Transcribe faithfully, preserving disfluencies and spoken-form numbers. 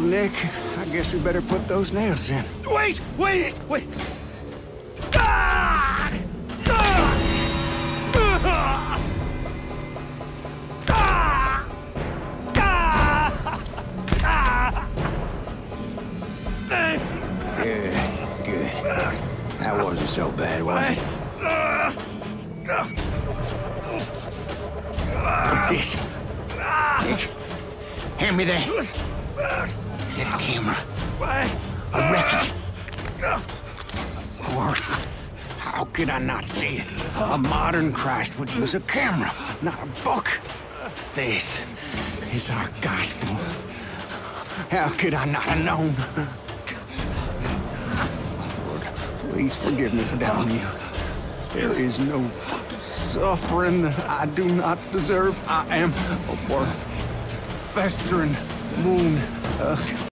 Well, Nick, I guess we better put those nails in. Wait! Wait! Wait! Ah! Ah! Ah! Ah! Ah! Good, good. That wasn't so bad, was it? What's this? Nick, hand me that. Is that a camera? A record? Of course. How could I not see it? A modern Christ would use a camera, not a book. This is our gospel. How could I not have known? Lord, please forgive me for doubting you. There is no suffering that I do not deserve. I am a worm, festering moon. Uh,